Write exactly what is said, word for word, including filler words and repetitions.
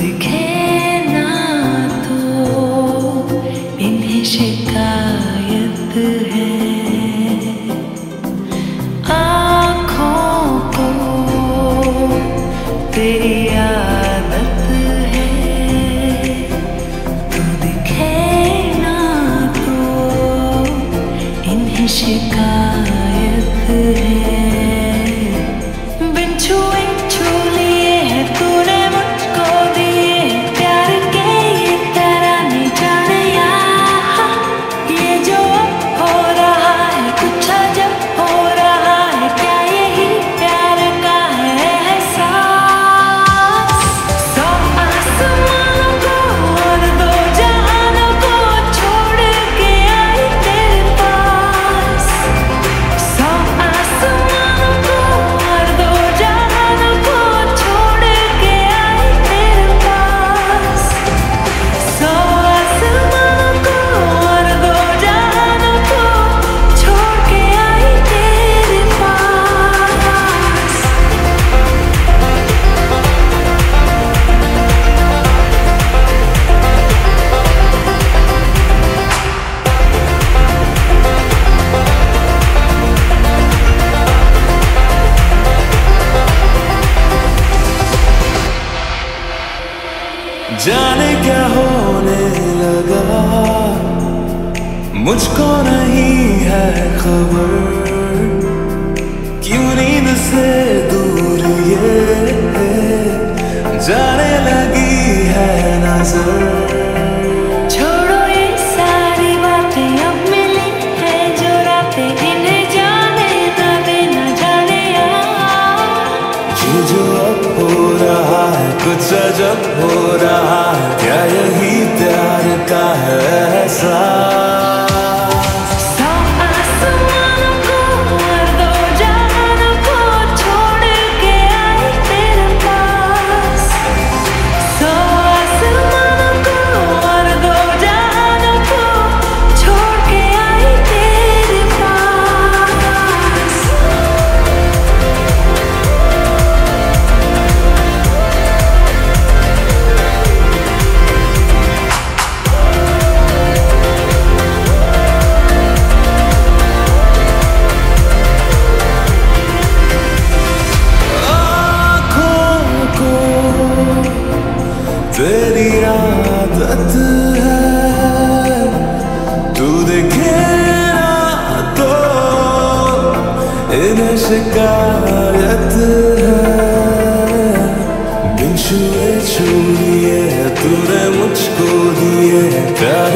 दिखे ना तो इन्हें शिकायत है, आँखों को तेरी आदत है। तू दिखे ना तो इन्हें शिकायत है। बिन छुए छू लिए है तूने मुझको दिए प्यार के ये तराने जाने यार। ये जो अब हो रहा है कुछ अजब हो रहा है, क्या यही प्यार का है एहसास। सौ आसमानों को और दो जहानों को छोड़ के आई तेरे पास। सौ आसमानों को और दो जहानों को छोड़ के आई तेरे पास। सौ आसमानों को और दो जहानों को छोड़ के आई तेरे पास। जाने क्या होने लगा, मुझको नहीं है खबर। क्यों नींद से दूर ये जाने लगी है नजर। छोड़ो ये सारी बातें, अब मिली है जो रातें, इन्हें जाने ना देना जाने यार। ये जो अब हो रहा है कुछ अजब हो रहा है, क्या यही प्यार का है एहसास। सौ आसमानों को और दो जहानों को छोड़ के आई तेरे पास। सौ आसमानों को और दो जहानों को छोड़ के आई तेरे पास। आँखों को तेरी आदत है, तू देखे ना तो इन्हें शिकायत है। बिन छुए छू लिए तूने मुझको दिए प्यार